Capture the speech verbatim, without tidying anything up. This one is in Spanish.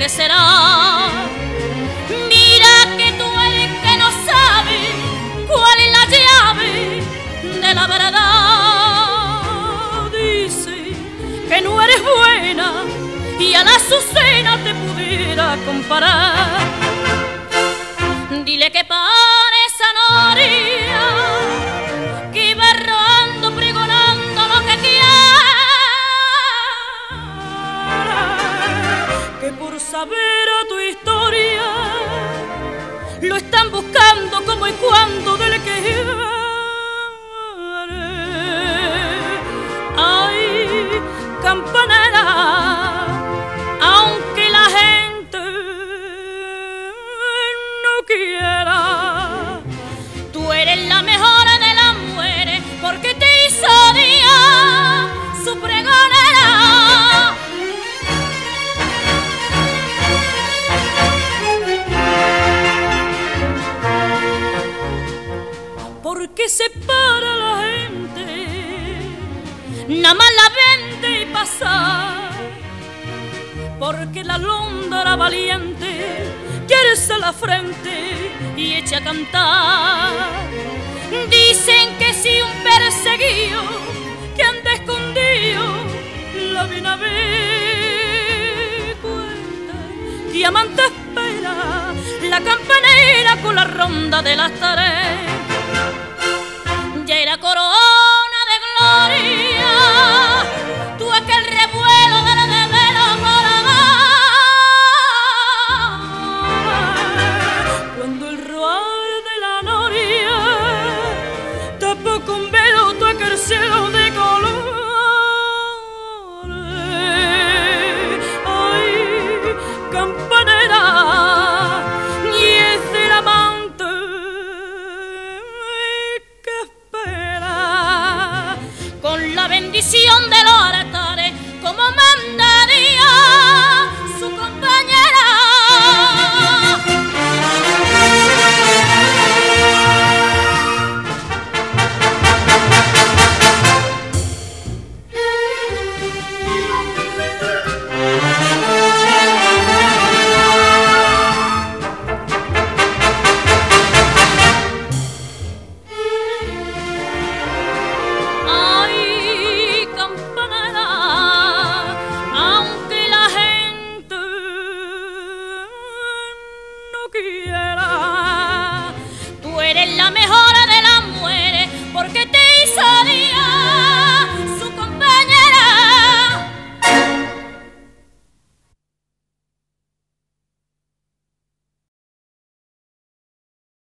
que será. Mira que tú eres que no sabe cuál es la llave de la verdad. Dice que no eres buena y a la Azucena te pudiera comparar. Dile que para esa noria que va rodando pregonando lo que quiera, que por saber a tu historia lo están buscando como y cuando del que quiere. Ay, campanera, aunque la gente no quiera, tú eres la mejor de las mujeres porque te hizo día su pregonera. Porque se para la gente, nada más la vende y pasa. Porque la londra valiente quiere ser la frente y echa a cantar. Dicen que si un perseguido que anda escondido la viene a ver, cuenta que amante espera la campanera con la ronda de las tareas. Ya era